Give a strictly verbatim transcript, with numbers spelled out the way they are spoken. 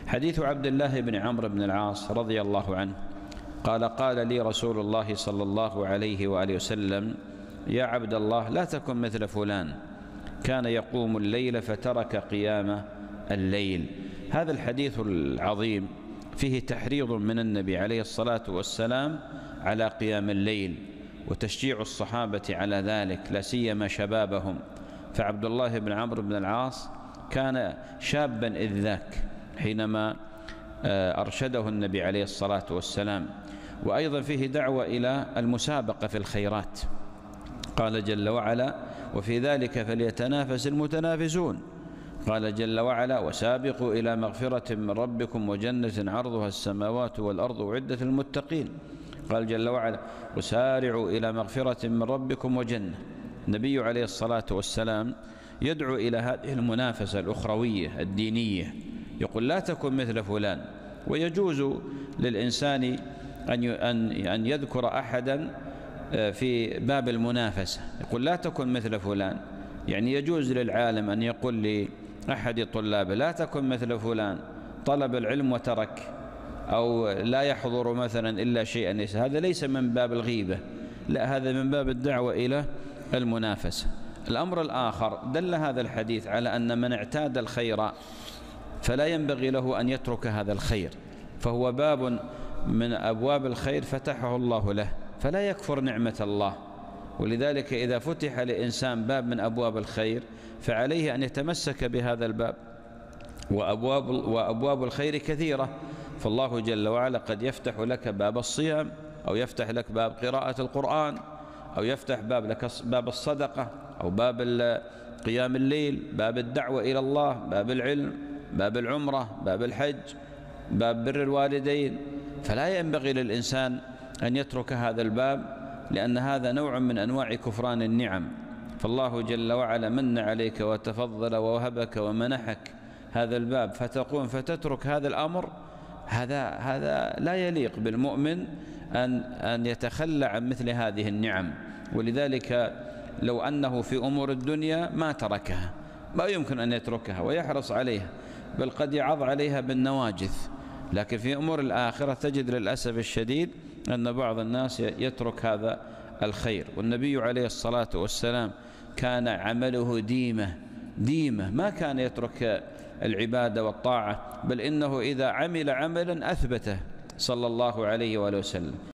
حديث عبد الله بن عمرو بن العاص رضي الله عنه قال: قال لي رسول الله صلى الله عليه وآله وسلم: يا عبد الله، لا تكن مثل فلان كان يقوم الليل فترك قيام الليل. هذا الحديث العظيم فيه تحريض من النبي عليه الصلاة والسلام على قيام الليل، وتشجيع الصحابة على ذلك، لا سيما شبابهم. فعبد الله بن عمرو بن العاص كان شابا إذ ذاك حينما أرشده النبي عليه الصلاة والسلام. وأيضا فيه دعوة إلى المسابقة في الخيرات. قال جل وعلا: وفي ذلك فليتنافس المتنافسون. قال جل وعلا: وسابقوا إلى مغفرة من ربكم وجنة عرضها السماوات والأرض أعدت للمتقين. قال جل وعلا: وسارعوا إلى مغفرة من ربكم وجنة. النبي عليه الصلاة والسلام يدعو إلى هذه المنافسة الأخروية الدينية، يقول: لا تكن مثل فلان. ويجوز للإنسان أن يذكر أحدا في باب المنافسة، يقول: لا تكن مثل فلان. يعني يجوز للعالم أن يقول لأحد طلابه: لا تكن مثل فلان، طلب العلم وترك، أو لا يحضر مثلا إلا شيئا ليس. هذا ليس من باب الغيبة، لا، هذا من باب الدعوة إلى المنافسة. الأمر الآخر، دل هذا الحديث على أن من اعتاد الخير فلا ينبغي له أن يترك هذا الخير، فهو باب من أبواب الخير فتحه الله له، فلا يكفر نعمة الله. ولذلك إذا فتح لإنسان باب من أبواب الخير فعليه أن يتمسك بهذا الباب. وأبواب, وأبواب الخير كثيرة، فالله جل وعلا قد يفتح لك باب الصيام، أو يفتح لك باب قراءة القرآن، أو يفتح باب لك باب الصدقة، أو باب قيام الليل، باب الدعوة إلى الله، باب العلم، باب العمرة، باب الحج، باب بر الوالدين. فلا ينبغي للإنسان أن يترك هذا الباب، لأن هذا نوع من أنواع كفران النعم. فالله جل وعلا من عليك وتفضل ووهبك ومنحك هذا الباب، فتقوم فتترك هذا الأمر. هذا هذا لا يليق بالمؤمن أن أن يتخلى عن مثل هذه النعم. ولذلك لو أنه في أمور الدنيا ما تركها، ما يمكن أن يتركها ويحرص عليها، بل قد يعض عليها بالنواجذ. لكن في أمور الآخرة تجد للأسف الشديد أن بعض الناس يترك هذا الخير. والنبي عليه الصلاة والسلام كان عمله ديمة ديمة، ما كان يترك العبادة والطاعة، بل إنه إذا عمل عملا أثبته صلى الله عليه وآله وسلم.